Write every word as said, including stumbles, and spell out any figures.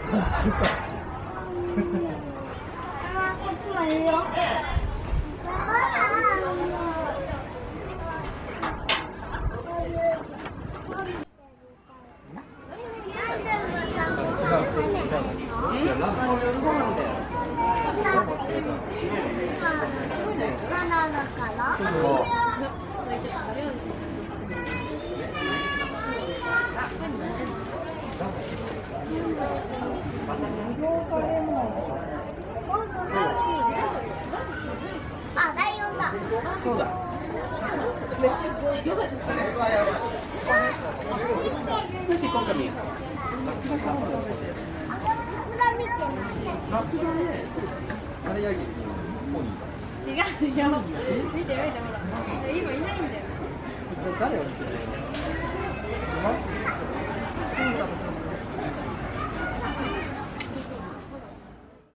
こっちもいるよ。あ、ライオンだ。 そうだ。めっちゃ違う。よし、今回見よう。 桜見てます。 あれヤギ。 違うよ。見て見てほら。今いないんだよ。 誰を見てるの？